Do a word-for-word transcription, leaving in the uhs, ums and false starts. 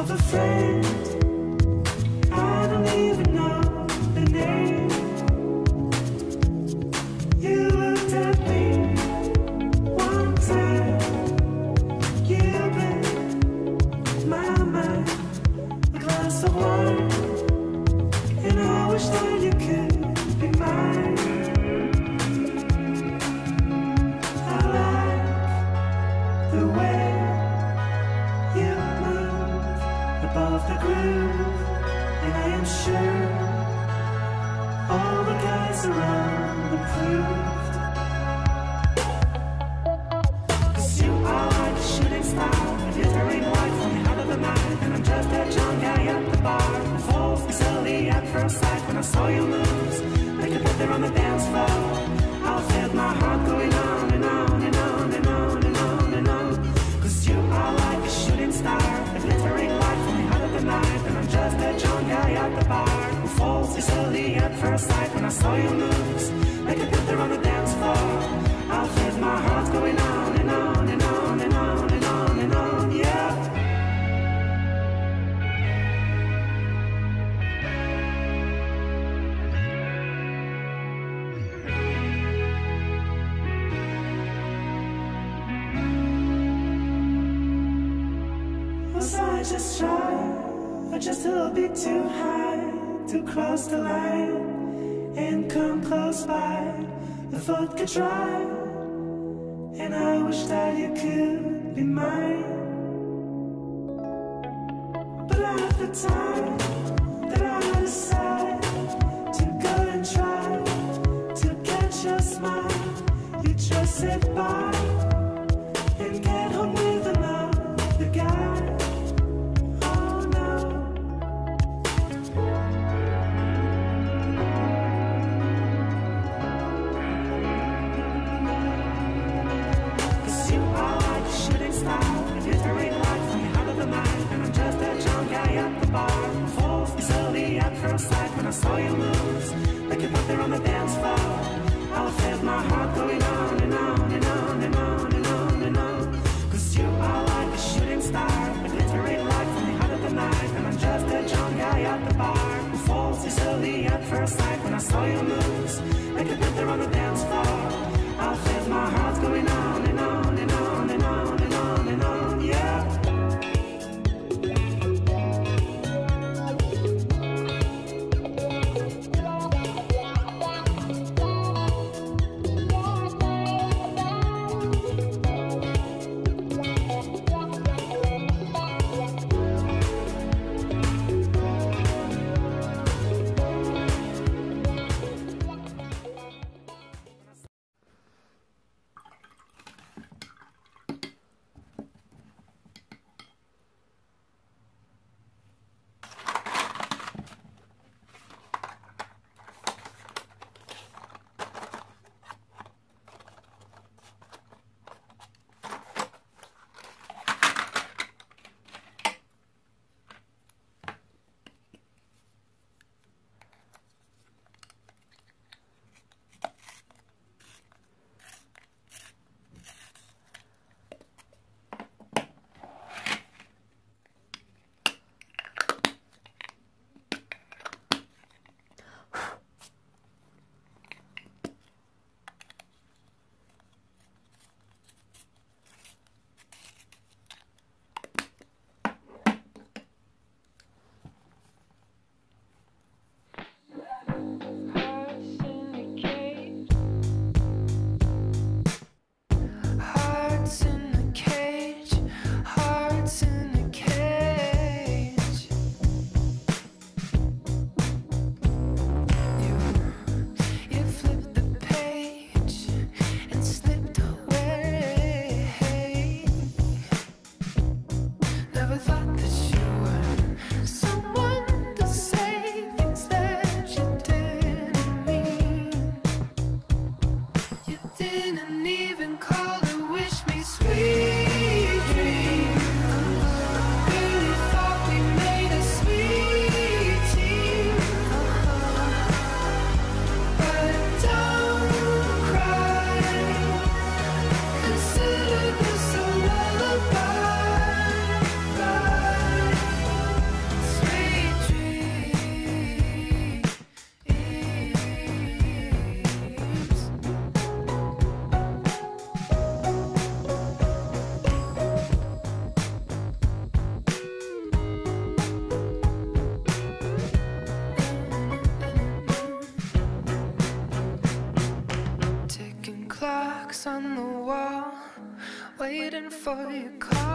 of a friend. I don't even know the name. You looked at me one time. You blew my mind. A glass of wine, and I wish that you could be mine. I like the way you move above the groove, and I am sure all the guys around approved. 'Cause you are like a shooting star, a glittering light from the heart of the night, and I'm just that young guy at the bar who falls easily at first sight. When I saw your moves, like a put there on the dance floor, I felt my heart going on and on and on and on and on and on. 'Cause you are like a shooting star, a glittering light from the heart of the night, and I'm just that young guy at the bar who falls easily at first sight. When I saw your moves, like a put there on the dance floor, I felt my heart going on and on and on and on and on and on, yeah. Was I just shy, or just a little bit too high to cross the line and come close by? The thought could try, and I wish that you could be mine. But at the time that I decided to go and try to catch your smile, you just said bye and get home with another guy. Oh no. 'Cause you are like a shooting star, a glittering light from the heart of the night, and I'm just that young guy at the bar who falls easily at first sight. When I saw your moves, like you put there on the dance floor, I felt my heart going on and on and on and waiting for your call.